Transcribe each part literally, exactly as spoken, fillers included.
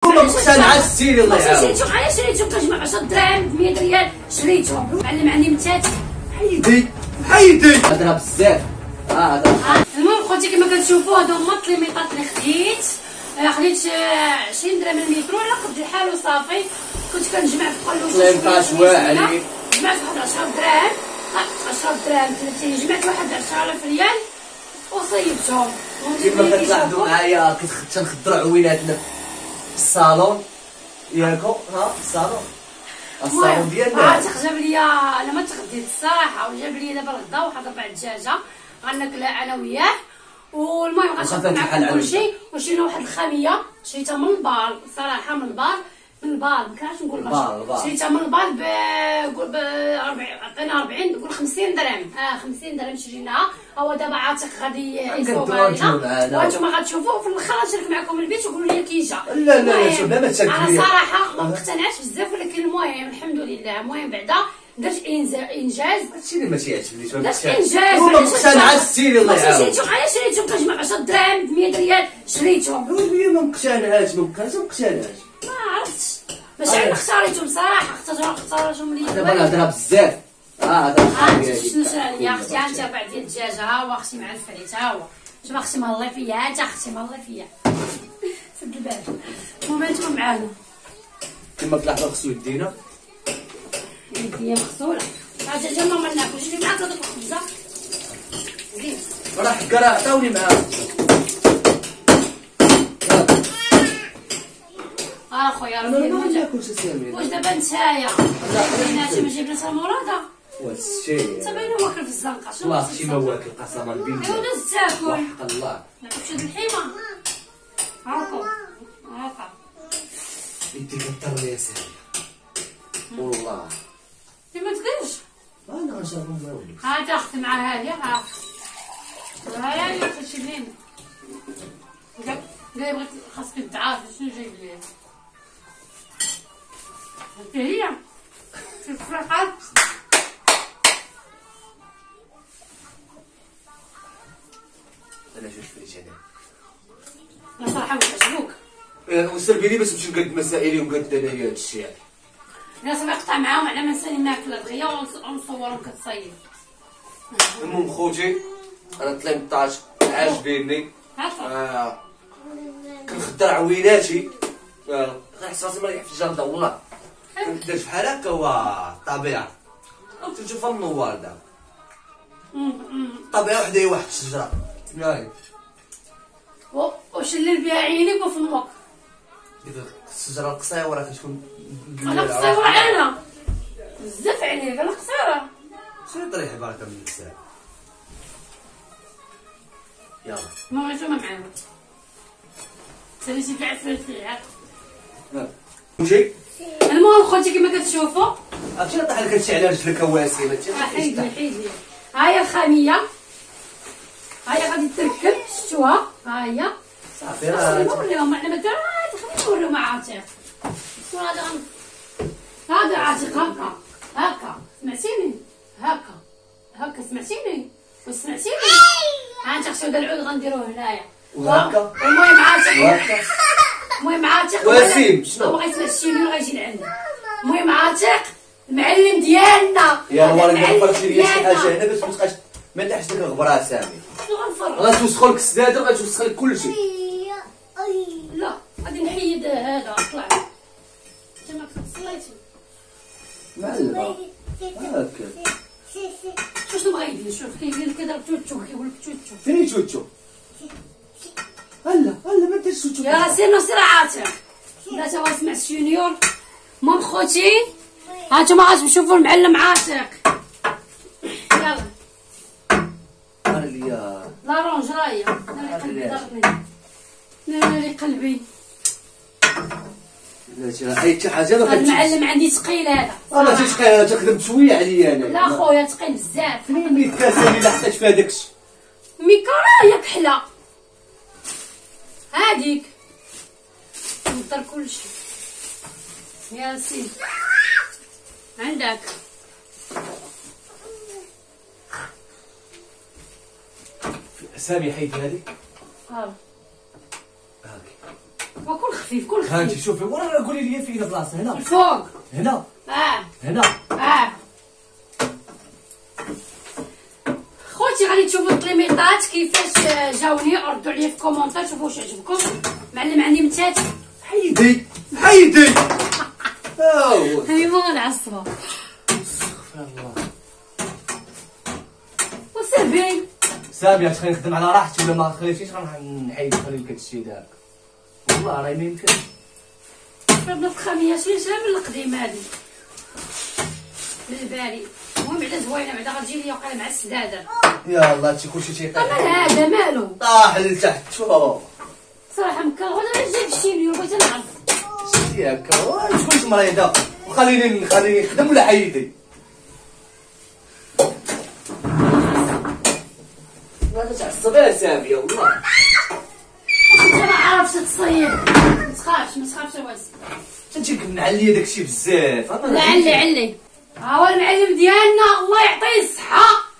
ما مقتنعه السيري الله يعاون. شريتهم على شريتهم كنجمع عشرة دراهم ب مية ريال شريتهم. معلم عندي متاتي. حيدي حيدي هضره بزاف. اه هضره. المهم خوتي كما كتشوفوا هادو هما الطليميطات اللي خديت. خديت عشرين درهم المترو على قد الحال وصافي. كنت كنجمع في قلوش طليمطات واعرين. جمعت واحد عشرة دراهم عشرة دراهم ثلاثين جمعت واحد عشرة آلاف ريال وصيبتهم. كيما كتلاحظوا معايا كنخدروا عويناتنا في الصالون ياكو. ها الصالون الصالون ديالنا. عاتق جاب ليا انا ما تغديت الصراحه وجاب لي دابا الغدا واحد ربع دجاجه غناكلها انا وياه. والمهم غنشوف معكم كلشي. وشرينا واحد الخاميه شريتها من البار صراحه من البار من البار ما كنعرفش نقول باش شريتها من البار ب ب عطينا أربعين نقول خمسين درهم. اه خمسين درهم شريناها. هو دابا عاتق غادي يصوبها لنا وانتم غتشوفوه في الاخر غنشارك معكم البيت وقولوا لي كي جا. لا لا شوف ما تشكلي. انا صراحه ما مقتنعتش بزاف ولكن المهم الحمد لله. المهم بعدا درت انجاز. هادشي اللي ما تيعجبنيش. درت انجاز. ما مقتنعه السيري الله يعاون. شريتهم على شريتهم كنجمع عشرة دراهم ب مية ريال شريتهم. هي ما مقتنعاش ما مقتنعاش. ما عرفتش ماشي انا اختاريتهم صراحه اختاروا اختارهم لي. دابا الهضره بزاف. اه هضره شنو شنو يا اختي ها انت ربع ديال الدجاجه ها هو اختي مع الفريت ها هو. شوف اختي مهلا فيا ها انت اختي مهلا فيا سد الباب. المهم انتم معانا كما تلاحظوا خصو يدينا يديا مغسوله. الدجاجه ما ناكلش اللي معاك هذوك الخبزه زين راه حكا راه عطاوني معاه. اه خويا انا ما ناكلش سامي. واش دابا نتايا بيناتي ما جبنا المراده وهادشي انت باينه واكل في الزنقه. شنو والله اختي ما واكل قسما بالله. ايوا دوز تاكل وحق الله. نعطيك شي الحيمه هاكا هاكا يديك الضر يا سامي والله. انت ما تقولش انا غنشرب ما وليش. ها انت اختي مع هادي ها ها هي تمشي لين قال لي بغيت خاصك تعرف شنو جايب لي هي في الفرحات. انا جوج فريت انا. انا صراحه واش عجبوك وسربي لي باش نمشي نقد مسائلي ونقد انايا هادشي. الناس نقطع معاهم على ما نسالي ناكل دغيا ونصورهم كتصيد. المهم خوتي انا ثلاثطاش عاجبيني. آه. كنخدر عويناتي. آه. غنحس راسي مريح في الجرده والله. كندير بحال هكا هو الطبيعه. تشوف النوار دابا. الطبيعه وحده هي واحد الشجره. ياي وشلل بها عينيك وفمك. ديك الشجره القصيره كتكون انا قصيره انا بزاف عليك انا قصيره. شنو طريح بركه من الساعه. يلا ما بغيتو ما معانا ساليتي كاع الفلفل. وجي المهم خوتي كما كتشوفوا عرفتي طاح لك هادشي على رجلك واسيله. حيد لي حيد لي. ها هي الخاميه ها هي غادي تركب شفتوها ها هي صافي راه نوريهم احنا ما خلينا نوريو مع عاتق. هذا هذا عاتق هكا هكا سمعتيني هكا هكا سمعتيني واش سمعتيني. ها انت اختي هذا العود غنديروه هنايا وهكا. المهم عاتق وهكا المهم عاتق وسيم شنو بغا يسمع الشي اللي غيجي لعندنا. المهم عاتق المعلم ديالنا. يا نوار اللي فرشي لي شي حاجه هنا باش ما تبقاش ما تحش ديك الغبره سامي. شنو غنفرق غتوسخو لك السداده غتوسخ لك كلشي. لا غادي نحيد هذا طلع انت ما كتصليتي معلمه هاكا. شنو بغا يدير شوف كيدير لك كذا توتو كيقول لك توتو. فين توتو. هلا هلا ما ديرش توتو. يا سير نصير عاتق لا تا غنسمع السينيور. المهم خوتي هانتوما غتشوفوا المعلم عاتق. يلا انا اللي لا رونج راهي انا قلبي ضربني انا قلبي. لا حيت شي حاجه ما هذا المعلم عندي ثقيل هذا. انا تيثقيل تخدم شويه عليا انا. لا خويا ثقيل بزاف. فين اللي الكاسه اللي حطيت فيها داكشي. ميكا راهي كحله هاديك نضر كلشي. يا سيدي عندك سامي حيدي هذيك. ها هاكي وكل خفيف كل خفيف. ها انت شوفي ورا قولي لي فين بلاصه هنا الفوق هنا اه هنا اه. خوتي غادي تشوفوا الكليميطات كيفاش جاوني، ردوا عليا في كومونتير شوفوا واش عجبكم. معلم عندي متاتي حيدي حيدي هاو هاي ما غنعصبها استغفر الله. وصافي سامي تخليني نخدم على راحتي ولا ما خليتيش غنروح نحيد نخلي لك هادشي داك والله راه ما يمكنش. ربنا الخاميه شي شحال من القديم هادي من الباري. المهم بعدا زوينه بعدا غتجي ليا وقيله مع السداده. يا الله هادشي كلشي تيطيح. مال هذا مالو طاح لتحت شوف صراحه مكرهون. انا جاي شي اليوم بغيت نعرف شتي هكا تكونش مريضه وخليني خليني نخدم ولا حيدي. ما تعصب يا ساميه والله. انت ما عارفش تصيب. ما تخافش ما تخافش واس. تجيك معليه داكشي بزاف. لا علي علي ها هو المعلم ديالنا الله يعطيه الصحه.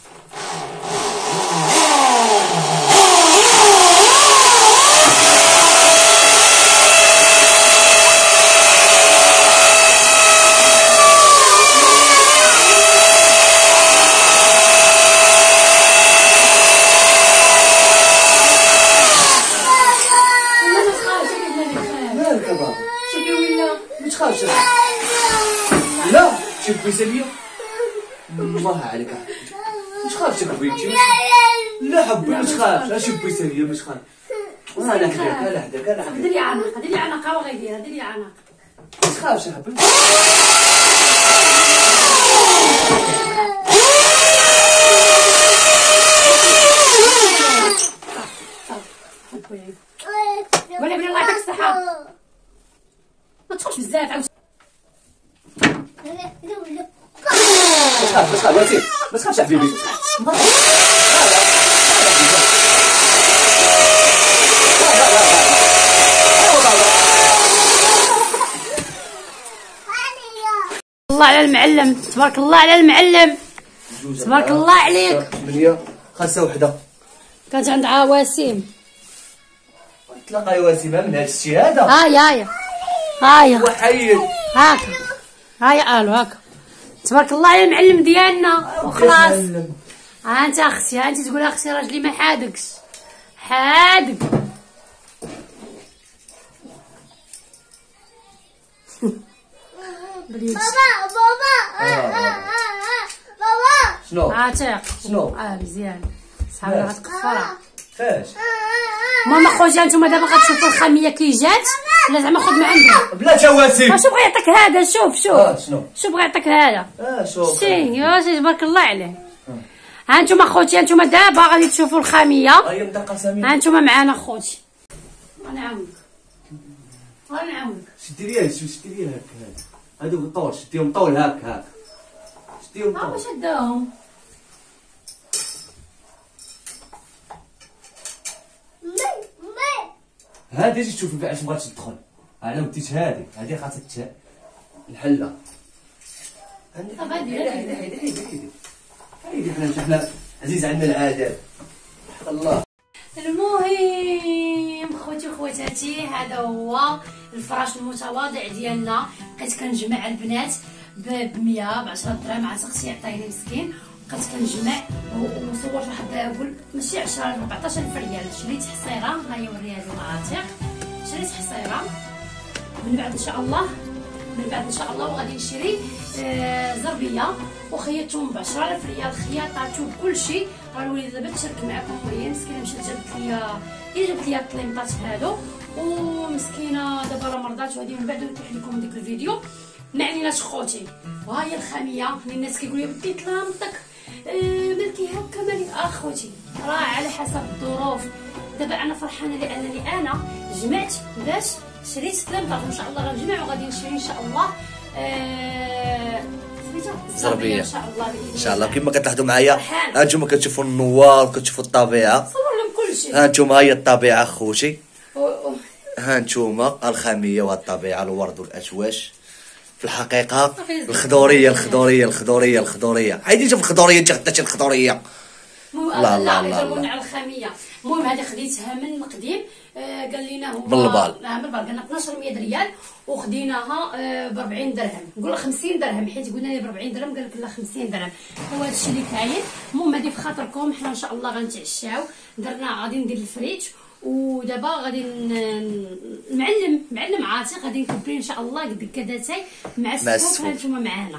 لا شوف بيساليه الله عليك مش خايف بنتي. لا حبي ما تخافش اشوف بيساليه ما تخاف. انا حداك انا حداك انا حداك. ديري عنق ديري عنق ها غيديرها ديري عنق. ما تخافش يا حبي. ولا بلي الله يعطيك الصحة ما تخافش بزاف عاود. ما تخافش ما تخافش واسيم ما تخافش يا حبيبي. الله على المعلم تبارك الله على المعلم تبارك الله عليك. ثمانية خمسة وحدة كانت عند عواسيم. تلاقى واسيمة من هاد الشي هذا. هاي هاي هاي وحيد هاكا هاي الو هاكا تبارك الله على المعلم ديالنا وخلاص. ها انت اختي ها انت تقول اختي راجلي ما حادكش حادك. بابا بابا بابا شنو؟ عاتق شنو؟ اه مزيان صحابنا غتقفرها. فاش؟ ماما خويا نتوما دابا غتشوفوا الخاميه كي جات ولا زعما خذ من عندهم. بلا جواسيم. شوف بغا يعطيك هذا شوف شوف. اه شنو؟ شوف بغا يعطيك هذا. اه شوف. شتي يا سي تبارك الله عليه. ها انتوما خوتي هانتوما دابا غادي تشوفوا الخاميه. هي مدقه ساميه. ها انتوما معانا خوتي. غنعاونك غنعاونك. شدي ليها شدي ليها هكا هادوك طول شديهم طول هاك هاك شديهم ها طول. واش داهم هادي تجي تشوف اش بغات تدخل. انا وديت هادي هادي خاصها الحله. طب هادي هيدي هيدي هيدي هيدي هيدي حنا حنا عزيز عندنا العادات. الله. المهم خوتي وخواتاتي هذا هو الفراش المتواضع ديالنا. بقيت كنجمع البنات ب مية ب عشرة دراهم عاد اختي عطايني مسكين. بقيت كنجمع وصورت واحد قول ماشي عشرة أربعطاش ألف ريال. شريت حصيره ها هي وريها المعاتق. شريت حصيره من بعد ان شاء الله من بعد ان شاء الله وغادي نشري آه زربيه وخيطتهم ب عشرة آلاف ريال خياطاتو بكلشي. راه الوليده دابا تشارك معكم وهي مسكينه مشات جابت ليا هي جابت ليا الطليمطات هادو ومسكينه دابا راه مرضات وهادي من بعد نتيح لكم ديك الفيديو. ما عليناش خوتي وها هي الخاميه. الناس كيقولوا لي بدي طلامطك آه مالكي هكا مالك اخوتي راه على حسب الظروف. دابا انا فرحانه لانني انا جمعت باش شريت طليمطات وان شاء الله غنجمع وغادي نشري ان شاء الله آه زربيه ان شاء الله ان شاء الله. كما كتلاحظوا معايا ها انتم كتشوفوا النوار وكتشوفوا الطبيعه. صور لهم كلشي. ها انتم هي الطبيعه خوتي. ها انتم الخاميه والطبيعه الورد والاشواش. في الحقيقه الخضوريه الخضوريه الخضوريه الخضوريه عايدين شوف الخضوريه انت خداتي الخضوريه. لا لا لا على الخاميه. المهم هذه خديتها من القديم آه قال لنا هو بالبال. اه بالبال قالنا اثناش مية ريال وخديناها آه ب أربعين درهم. نقول خمسين درهم حيت قلنا لي ب أربعين درهم قال لك لا خمسين درهم. هو هذا الشيء اللي كاين. المهم هذه في خاطركم، حنا ان شاء الله غنتعشاو. درنا غادي ندير الفريت ودابا غادي نعلم معلم عاتق غادي نكوبري ان شاء الله قد كداتاي مع السفوف. هانتوما معانا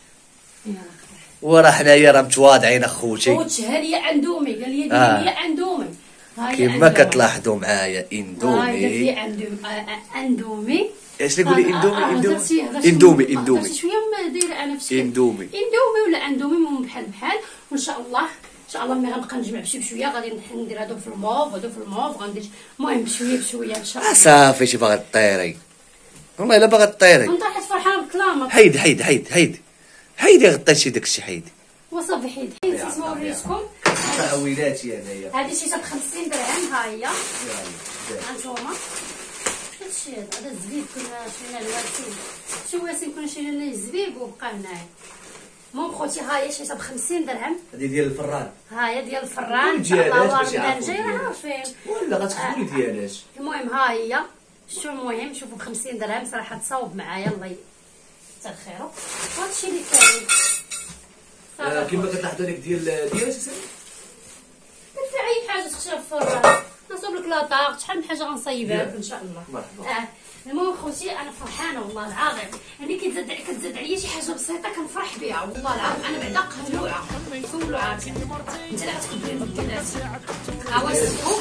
وراه حنايا راه متواضعين اخوتي. خوت هادي اندومي قال لي هي اندومي كيما كتلاحظوا معايا اندومي. هاي اندومي اندومي اش تقولي اندومي اندومي اندومي اندومي شويه ما دايره انا في اندومي اندومي ولا اندومي المهم بحال بحال. وان شاء الله ان شاء الله ملي غنبقى نجمع بشي بشويه غادي ندير هادو في الموف وهادو في الموف غندير المهم بشويه بشويه ان شاء الله. صافي شي باغا طيري والله الا باغا طيري. انت حيت فرحانه بالكلامه. حيد حيد حيد حيد حيدي غطيتي داكشي حيدي وصافي حيد حيد نسيت نوريكم تعويلاتي انايا. هادي شي تاع خمسين درهم. ها هي هانتوما هادشي هذا الزبيب كنا شرينا الواسين شي واسين كنا شرينا لنا الزبيب وبقى هنايا. المهم خوتي ها هي شريتها ب خمسين درهم. هادي ديال الفران. ها هي ديال الفران ان شاء الله رمضان جاي راه عارفين ولا غتقولي ديالاش. المهم ها هي شتو المهم شوفوا ب خمسين درهم صراحه تصاوب معايا الله يجزاه خيرو. وهادشي اللي كاين كيما كتلاحظوا لك ديال ديال اساسا في اي حاجه تخشى في الفران نصوب لك لاطاق شحال من حاجه غنصايبها لك ان شاء الله. مرحبا. اه المهم خوتي انا فرحانه والله العظيم. يعني كتزاد كتزاد عليا شي حاجه بسيطه كنفرح بها والله العظيم. انا بعدا قهلوعه سولوا عاتق انت اللي غتقدري البنات. ها هو السقوف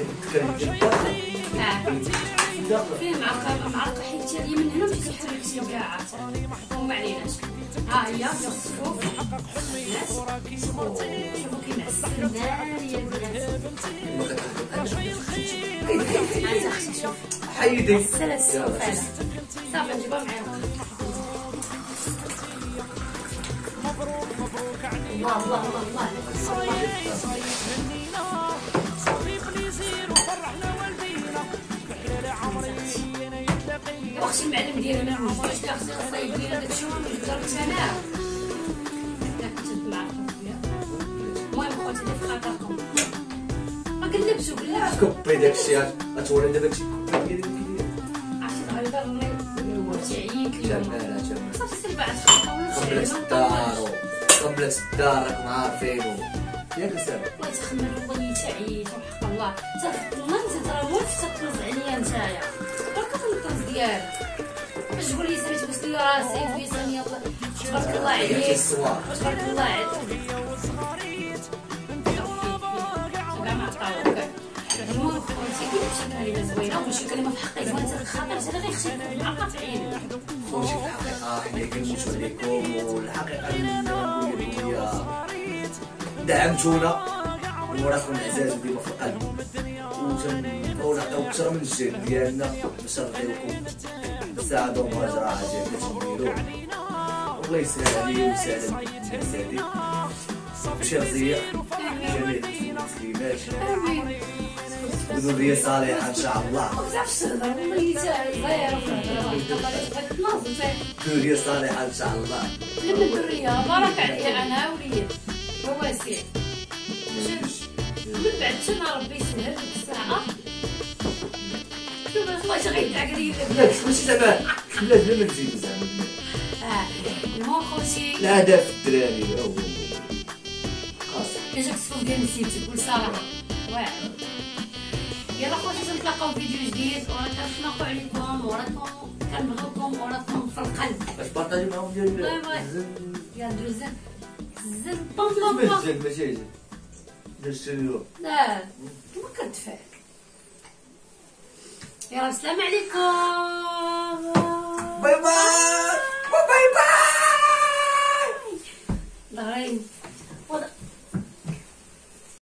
اه فيه معلقه معلقه حيت هي من هنا مشيتي حركتي كاع عاتق وما عليناش. ها هي ديال السقوف الناس شوفوا كينعس النار يا البنات. حيدي سلس السوفاله صافي نجيبها معايا. الله الله الله الله يا اختي المعلم ديالي ما عمرش يا اختي صايب لينا داكشي جربت انا كنت معاكم. المهم خوتي اللي في خاطركم ما قلبتو قلبتو كوبي داكشي غتوري دابا داكشي كوبي عرفتي غالبا ملي تعييت اليوم صافي سير بعد قبلة الدار قبلة الدار راكم عارفينو ياك اسامه. الله يتخمر والله تعييت وحق الله حتى والله انت راه موت تطرز عليا نتايا برك الطرز ديالك باش تقول لي سميت بوسلي راسي ويسان يلاه تبارك الله عليك تبارك الله عليك. المهم خوتي كاين شي كلمه زوينه وشي كلمه في حقي زوينه تاع الخاطر هذا غيخشي معقد في عينك. خوتي الحقيقه حنا كنموتو عليكم والحقيقه هي دعمتونا وراكم العزاز ديما في القلب وتنبقاو نعطيو اكثر من الجهد ديالنا باش نرضيوكم السعاده ومهاجره عاجله ديرو. الله يسهل عليا ويسهل الناس هادي وشي رزيق جميع المسلمات وذريه صالحه ان شاء الله. ذريه صالحه ان شاء الله. لما الذريه بارك عليا انا وليد وواسع من بعد شنا ربي يسهل ديك الساعه شوف الله يغير عليا. لا ماشي زعما لا بلا ما نزيدو زعما. اه المهم خوتي الهدف الدراري هو خلاص كاجاك الصوت ديال نسيت تقول صراحه واعر. يلا خوتي تنتلاقاو في فيديو جديد ونتناقوا عليكم وراكم كنبغيوكم وراكم في القلب. باش بارطاجي معاهم ديال يا نديرو الزن الزن بام بام بام ماشي ماشي ديال لا كيما كتفاك. يلا السلام عليكم.